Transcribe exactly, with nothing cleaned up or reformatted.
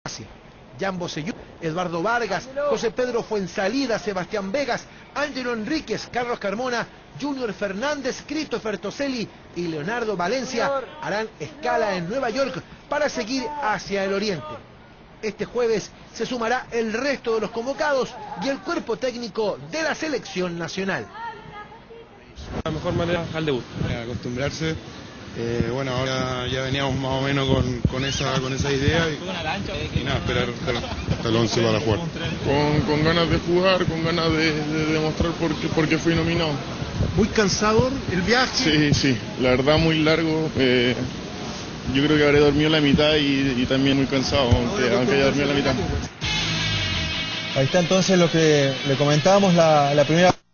Jan Bosellú, Eduardo Vargas, José Pedro Fuensalida, Sebastián Vegas, Ángelo Enríquez, Carlos Carmona, Junior Fernández, Christopher Toselli y Leonardo Valencia harán escala en Nueva York para seguir hacia el oriente. Este jueves se sumará el resto de los convocados y el cuerpo técnico de la selección nacional. La mejor manera al debut. Acostumbrarse. Eh, bueno, ahora ya veníamos más o menos con, con, esa, con esa idea y, y nada, esperar hasta, hasta el once para jugar. Con, con ganas de jugar, con ganas de, de demostrar por qué, por qué fui nominado. ¿Muy cansador el viaje? Sí, sí, la verdad muy largo. Eh, yo creo que habré dormido la mitad y, y también muy cansado, aunque, aunque haya dormido la mitad. Ahí está entonces lo que le comentábamos, la, la primera...